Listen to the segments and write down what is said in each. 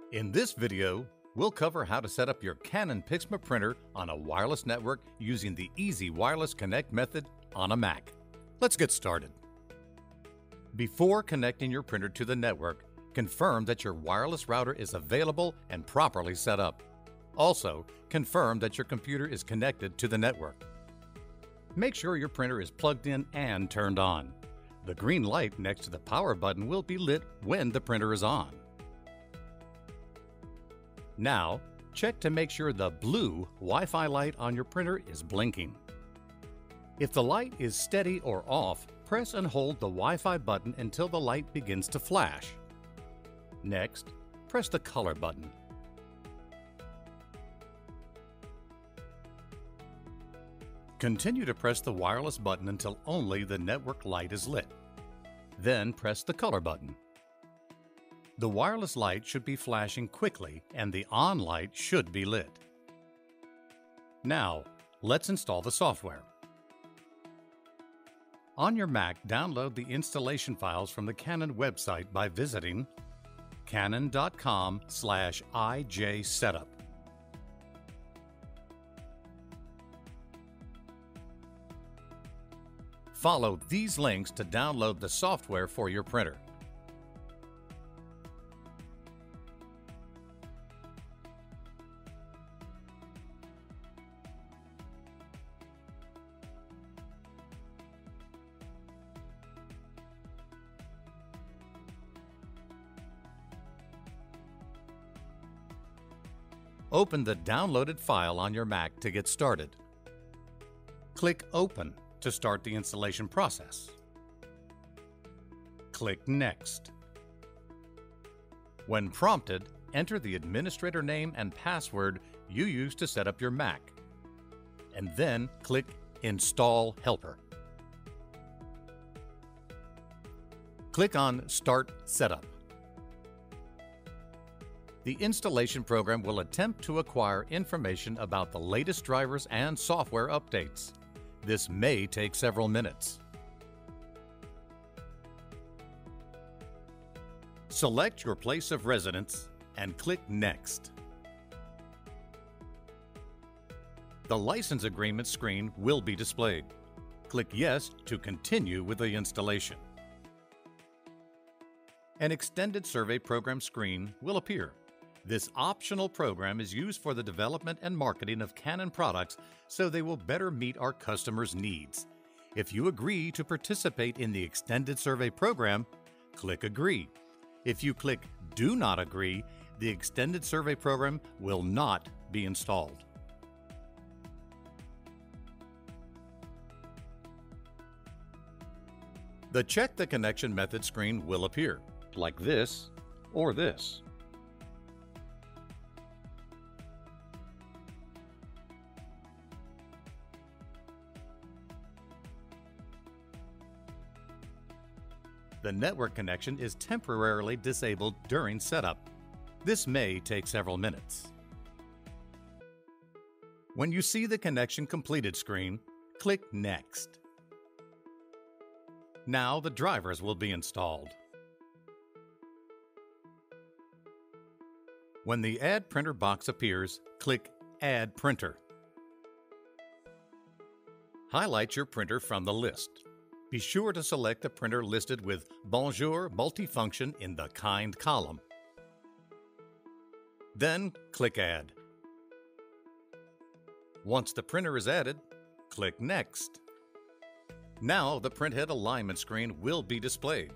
In this video, we'll cover how to set up your Canon PIXMA printer on a wireless network using the Easy Wireless Connect method on a Mac. Let's get started. Before connecting your printer to the network, confirm that your wireless router is available and properly set up. Also, confirm that your computer is connected to the network. Make sure your printer is plugged in and turned on. The green light next to the power button will be lit when the printer is on. Now, check to make sure the blue Wi-Fi light on your printer is blinking. If the light is steady or off, press and hold the Wi-Fi button until the light begins to flash. Next, press the color button. Continue to press the wireless button until only the network light is lit. Then press the color button. The wireless light should be flashing quickly and the on light should be lit. Now, let's install the software. On your Mac, download the installation files from the Canon website by visiting canon.com/ijsetup. Follow these links to download the software for your printer. Open the downloaded file on your Mac to get started. Click Open to start the installation process. Click Next. When prompted, enter the administrator name and password you used to set up your Mac, and then click Install Helper. Click on Start Setup. The installation program will attempt to acquire information about the latest drivers and software updates. This may take several minutes. Select your place of residence and click Next. The license agreement screen will be displayed. Click Yes to continue with the installation. An extended survey program screen will appear. This optional program is used for the development and marketing of Canon products so they will better meet our customers' needs. If you agree to participate in the extended survey program, click Agree. If you click Do Not Agree, the extended survey program will not be installed. The Check the Connection Method screen will appear, like this or this. The network connection is temporarily disabled during setup. This may take several minutes. When you see the connection completed screen, click Next. Now the drivers will be installed. When the Add Printer box appears, click Add Printer. Highlight your printer from the list. Be sure to select the printer listed with Bonjour Multifunction in the Kind column. Then click Add. Once the printer is added, click Next. Now the printhead alignment screen will be displayed.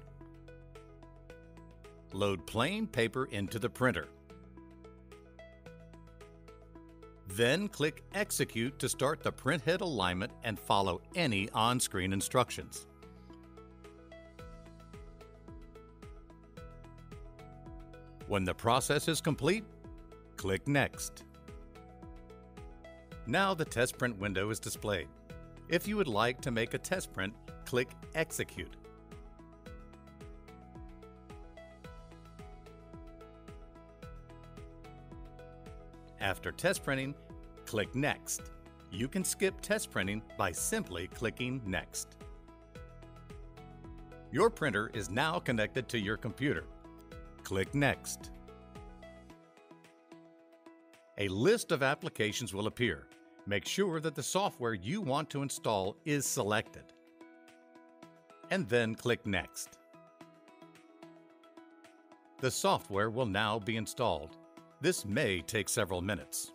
Load plain paper into the printer. Then click Execute to start the printhead alignment and follow any on-screen instructions. When the process is complete, click Next. Now the test print window is displayed. If you would like to make a test print, click Execute. After test printing, click Next. You can skip test printing by simply clicking Next. Your printer is now connected to your computer. Click Next. A list of applications will appear. Make sure that the software you want to install is selected. And then click Next. The software will now be installed. This may take several minutes.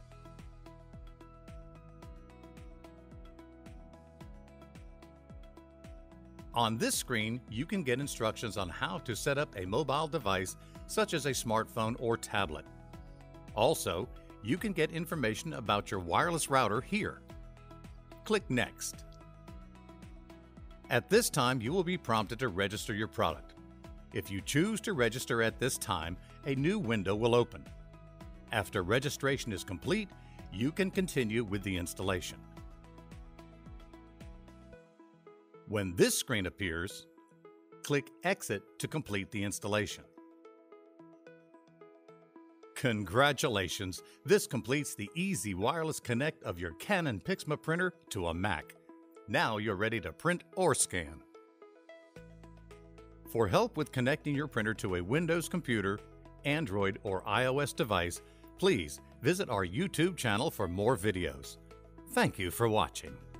On this screen, you can get instructions on how to set up a mobile device such as a smartphone or tablet. Also, you can get information about your wireless router here. Click Next. At this time, you will be prompted to register your product. If you choose to register at this time, a new window will open. After registration is complete, you can continue with the installation. When this screen appears, click Exit to complete the installation. Congratulations! This completes the easy wireless connect of your Canon PIXMA printer to a Mac. Now you're ready to print or scan. For help with connecting your printer to a Windows computer, Android, or iOS device, please visit our YouTube channel for more videos. Thank you for watching.